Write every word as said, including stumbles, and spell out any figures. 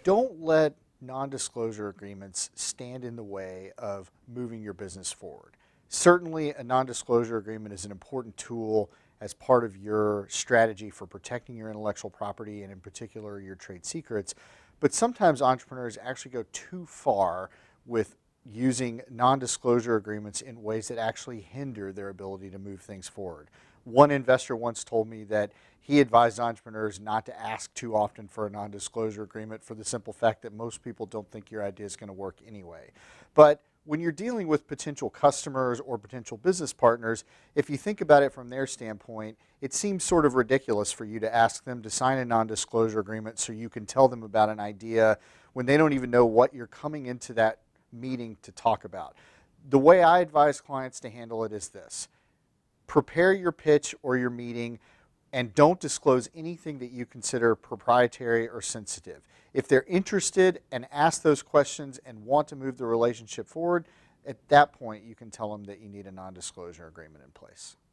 don't let non-disclosure agreements stand in the way of moving your business forward. Certainly, a non-disclosure agreement is an important tool as part of your strategy for protecting your intellectual property and in particular your trade secrets. But sometimes entrepreneurs actually go too far with using non-disclosure agreements in ways that actually hinder their ability to move things forward. One investor once told me that he advised entrepreneurs not to ask too often for a non-disclosure agreement for the simple fact that most people don't think your idea is going to work anyway. But when you're dealing with potential customers or potential business partners, if you think about it from their standpoint, it seems sort of ridiculous for you to ask them to sign a non-disclosure agreement so you can tell them about an idea when they don't even know what you're coming into that meeting to talk about. The way I advise clients to handle it is this: prepare your pitch or your meeting and don't disclose anything that you consider proprietary or sensitive. If they're interested and ask those questions and want to move the relationship forward, at that point you can tell them that you need a non-disclosure agreement in place.